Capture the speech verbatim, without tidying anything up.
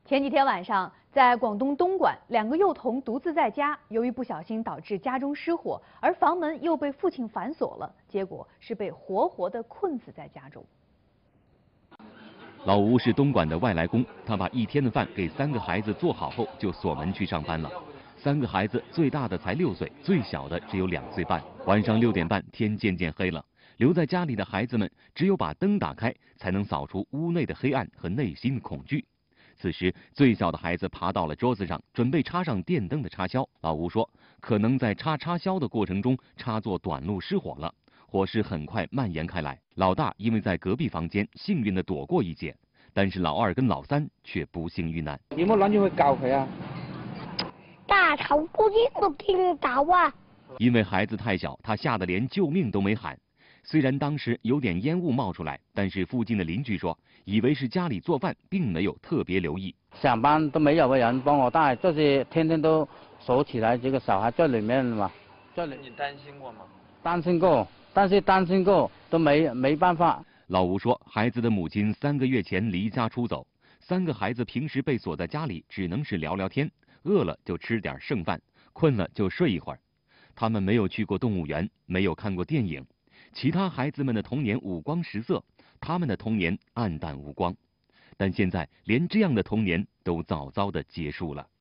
前几天晚上，在广东东莞，两个幼童独自在家，由于不小心导致家中失火，而房门又被父亲反锁了，结果是被活活的困死在家中。 老吴是东莞的外来工，他把一天的饭给三个孩子做好后，就锁门去上班了。三个孩子，最大的才六岁，最小的只有两岁半。晚上六点半，天渐渐黑了，留在家里的孩子们只有把灯打开，才能扫除屋内的黑暗和内心的恐惧。此时，最小的孩子爬到了桌子上，准备插上电灯的插销。老吴说，可能在插插销的过程中，插座短路失火了，火势很快蔓延开来。老大因为在隔壁房间，幸运地躲过一劫，但是老二跟老三却不幸遇难。 有冇諗住去救佢啊？ 大頭嗰啲都聽到啊！ 因為孩子太小，他嚇得連救命都沒喊。雖然當時有點煙霧冒出來，但是附近的鄰居說，以為是家裡做飯，並沒有特別留意。 上班都沒有個人幫我帶，就是天天都鎖起來，這個小孩在裡面嘛。在裡。你擔心過嗎？擔心過，但是擔心過都沒沒辦法。 老吳說，孩子的母親三個月前離家出走，三個孩子平時被鎖在家裡，只能是聊聊天，餓了就吃點剩飯，困了就睡一會兒。他們沒有去過動物園，沒有看過電影。其他孩子們的童年五光十色，他們的童年黯淡無光。但現在連這樣的童年都早早的結束了。